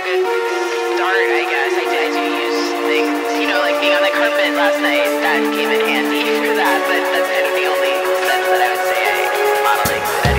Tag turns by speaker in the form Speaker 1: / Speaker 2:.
Speaker 1: good start, I guess. I do use things, you know, like being on the carpet last night, that came in handy for that, but that's kind of the only sense that I would say I modeling.